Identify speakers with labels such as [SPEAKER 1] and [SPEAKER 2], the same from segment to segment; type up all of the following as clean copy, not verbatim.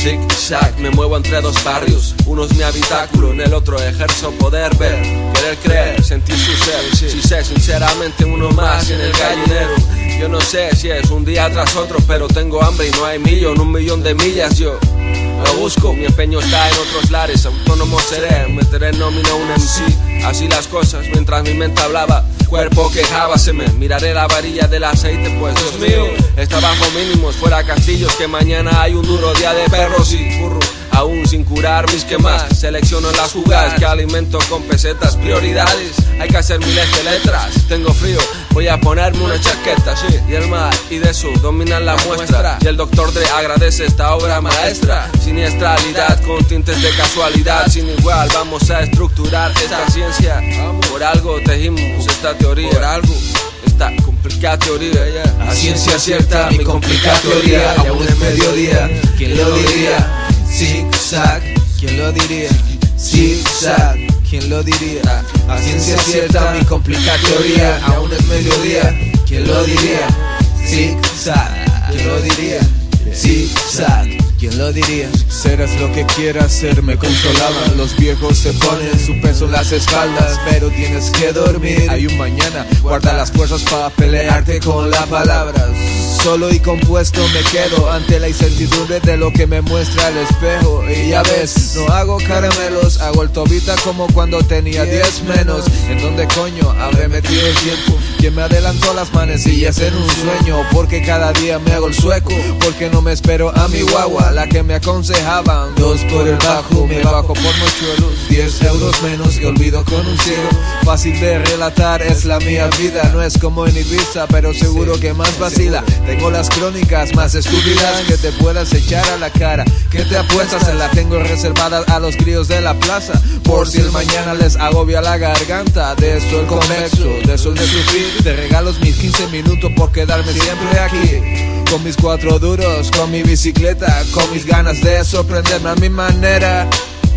[SPEAKER 1] Zig-zag, me muevo entre dos barrios. Uno es mi habitáculo, en el otro ejerzo poder ver, querer creer, sentir su ser. Si sé sinceramente uno más en el gallinero. Yo no sé si es un día tras otro, pero tengo hambre y no hay millo en 1.000.000 de millas. Yo lo busco, mi empeño está en otros lares. Autónomo seré, meteré en nómina un MC. Así las cosas, mientras mi mente hablaba, cuerpo quejábaseme. Miraré la varilla del aceite, pues Dios mío, está bajo mínimos, fuera castillos, que mañana hay un duro día de perros y burros. Aún sin curar mis quemas, selecciono las jugadas que alimento con pesetas. Prioridades, hay que hacer miles de letras. Tengo frío, voy a ponerme una chaqueta. Y el mar y de eso dominan la muestra. Y el doctor Dre agradece esta obra maestra. Siniestralidad con tintes de casualidad sin igual. Vamos a estructurar esta ciencia. Por algo tejimos esta teoría. Por algo esta complicada teoría.
[SPEAKER 2] A ciencia cierta mi complicada teoría. Aún es mediodía, ¿quién lo diría? Zig-zag, ¿quién lo diría? Zig-zag, ¿quién lo diría? A ciencia cierta mi complicada teoría. Aún es mediodía, ¿quién lo diría? Zig-zag, ¿quién lo diría? Zig-zag, ¿quién lo diría? Serás lo que quieras ser, me consolaban. Los viejos se ponen su peso en las espaldas, pero tienes que dormir. Hay un mañana, guarda las fuerzas para pelearte con la palabra. Solo y compuesto me quedo ante la incertidumbre de lo que me muestra el espejo. Y ya ves, no hago caramelos, hago el tobita como cuando tenía 10 menos. ¿En dónde coño habré metido el tiempo? ¿Quién me adelantó las manecillas en un sueño? Porque cada día me hago el sueco, porque no me espero a mi guagua, la que me aconsejaban. 2 por el bajo, me bajo por mochuelos, 10 euros menos y olvido con un ciego. Fácil de relatar, es la mía vida. No es como en Ibiza, pero seguro que más vacila. Tengo las crónicas más estúpidas que te puedas echar a la cara. ¿Qué te apuestas? Se la tengo reservada a los críos de la plaza, por si el mañana les agobia la garganta. De eso el convexo, de eso el de sufrir. Te regalo mis 15 minutos por quedarme siempre aquí, con mis 4 duros, con mi bicicleta, con mis ganas de sorprenderme a mi manera.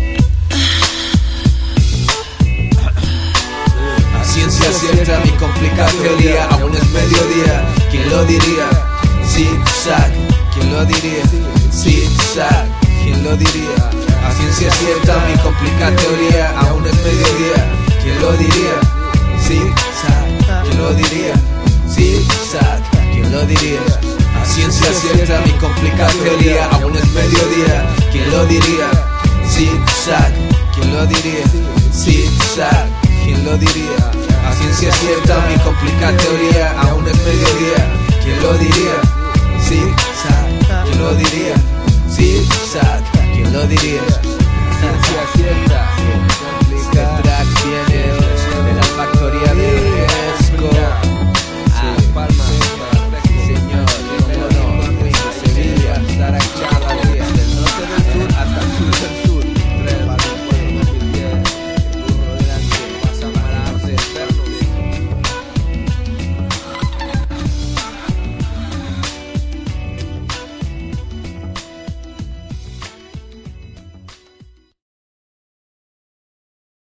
[SPEAKER 2] A ciencia cierta mi complicada teoría. Aún es mediodía, ¿quién lo diría? Zig-zag, ¿quién lo diría? Zig-zag, ¿quién lo diría? A ciencia cierta mi complicada teoría. Aún es mediodía, ¿quién lo diría? Zig-zag, ¿quién lo diría? Zig-zag, ¿quién lo diría? A ciencia cierta mi complicada teoría. Aún es mediodía, ¿quién lo diría? Zig-zag, ¿quién lo diría? Zig-zag, ¿quién lo diría? A ciencia cierta mi complicada teoría. Aún es mediodía, ¿quién lo diría? Zig-zag, ¿quién lo diría? Zig-zag, ¿quién lo diría?